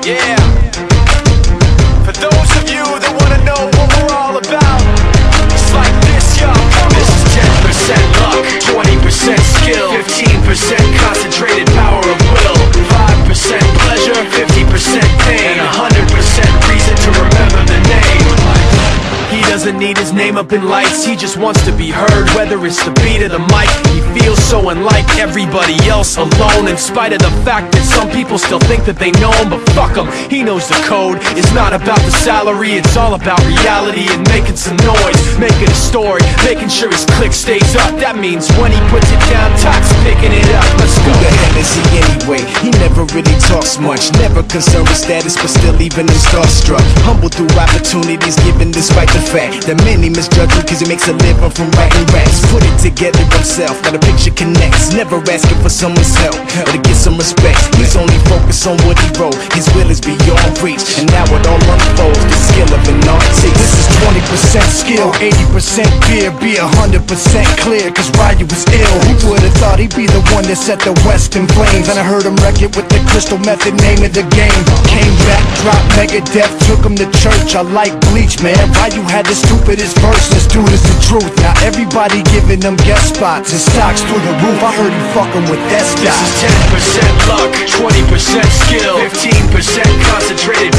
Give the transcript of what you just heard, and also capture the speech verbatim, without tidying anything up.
Yeah. For those of you that wanna know what we're all about, it's like this, y'all. This is ten percent luck, twenty percent skill, fifteen percent concentrated power of will, five percent pleasure, fifty percent pain, and one hundred percent reason to remember the name. He doesn't need his name up in lights, he just wants to be heard, whether it's the beat of the mic. He feels so unlike everybody else, alone, in spite of the fact that some people still think that they know him. But fuck him, he knows the code. It's not about the salary, it's all about reality and making some noise, making a story, making sure his click stays up. That means when he puts it down, Tox picking it up. Let's go. Who the hell is he anyway? He never really talks much, never concerned with status, but still even him starstruck. Humble through opportunities given despite the fact that many misjudge him cause he makes a living from writing raps. Put it together himself, now the picture connects, never asking for someone's help or to get some respect. He's only focused on what he wrote, his will is beyond reach, and now it all unfolds, the skill of an artist. This is twenty percent skill, eighty percent fear, be one hundred percent clear, cause Ryu was ill. Who would've thought he'd be the one that set the West in flames? And I heard him wreck it with the Crystal Method, name of the game. Came back, dropped Megadeth, took him to church. I like Bleach, man. Ryu had the stupidest verse, this dude is the truth. Now everybody giving them guest spots, his stocks through the roof. I heard he fucking with that This is ten percent luck, twenty percent skill, fifteen percent concentrated